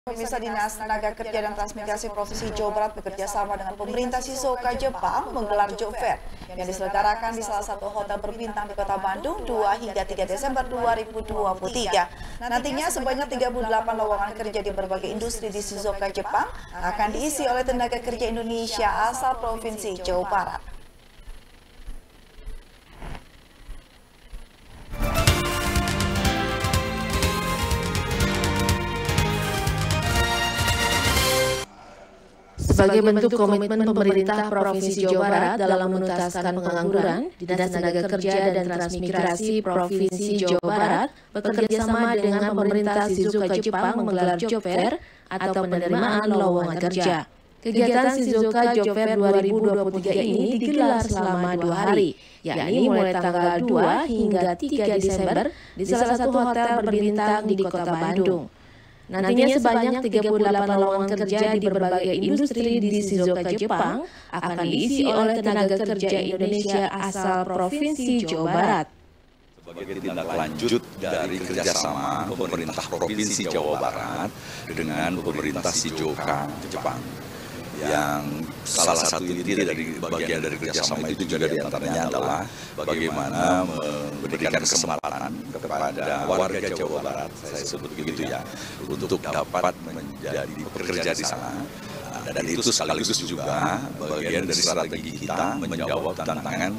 Pemirsa, Dinas Tenaga Kerja dan Transmigrasi Provinsi Jawa Barat bekerja sama dengan pemerintah Shizuoka, Jepang menggelar Job Fair yang diselenggarakan di salah satu hotel berbintang di Kota Bandung 2 hingga 3 Desember 2023. Nantinya sebanyak 38 lowongan kerja di berbagai industri di Shizuoka, Jepang akan diisi oleh tenaga kerja Indonesia asal Provinsi Jawa Barat. Sebagai bentuk komitmen pemerintah Provinsi Jawa Barat dalam menuntaskan pengangguran, Dinas Tenaga Kerja dan Transmigrasi Provinsi Jawa Barat bekerjasama dengan pemerintah Shizuoka, Jepang menggelar Job Fair atau penerimaan lowongan kerja. Kegiatan Shizuoka Job Fair 2023 ini digelar selama 2 hari, yakni mulai tanggal 2 hingga 3 Desember di salah satu hotel berbintang di Kota Bandung. Nantinya sebanyak 38 lowongan kerja di berbagai industri di Shizuoka, Jepang akan diisi oleh tenaga kerja Indonesia asal Provinsi Jawa Barat. Sebagai tindak lanjut dari kerjasama pemerintah Provinsi Jawa Barat dengan pemerintah Shizuoka, Jepang, yang salah satu inti dari bagian dari kerjasama itu juga diantaranya adalah bagaimana memberikan kesempatan kepada warga Jawa Barat, saya sebut begitu ya, untuk dapat menjadi pekerja di sana. Dan itu sekaligus juga bagian dari strategi kita menjawab tantangan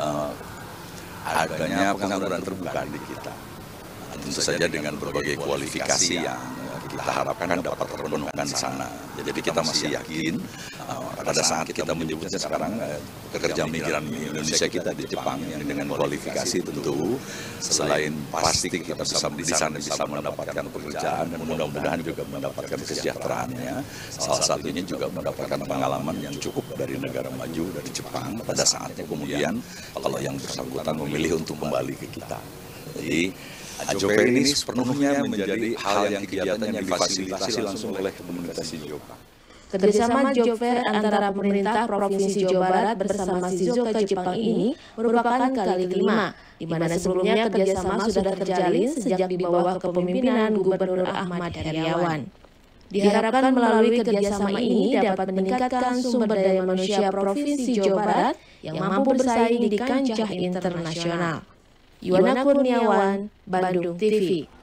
adanya pengangguran terbuka di kita. Tentu saja dengan berbagai kualifikasi yang kita harapkan dapat terpenuhkan di sana. Jadi kita masih yakin pada saat kita menyebutnya sekarang pekerja migran Indonesia kita di Jepang yang dengan kualifikasi tentu selain pasti kita bisa mendapatkan pekerjaan dan mudah-mudahan juga mendapatkan kesejahteraannya. Salah satunya juga mendapatkan pengalaman yang cukup dari negara maju dari Jepang pada saatnya kemudian kalau yang bersangkutan memilih untuk kembali ke kita. Jadi Job Fair ini sepenuhnya menjadi hal yang kegiatan yang difasilitasi langsung oleh komunitas Shizuoka. Kerjasama Job Fair antara pemerintah Provinsi Jawa Barat bersama Shizuoka, Jepang ini merupakan kali kelima, di mana sebelumnya kerjasama sudah terjalin sejak di bawah kepemimpinan Gubernur Ahmad Heriawan. Diharapkan melalui kerjasama ini dapat meningkatkan sumber daya manusia Provinsi Jawa Barat yang mampu bersaing di kancah internasional. Yuwana Kurniawan, Bandung TV.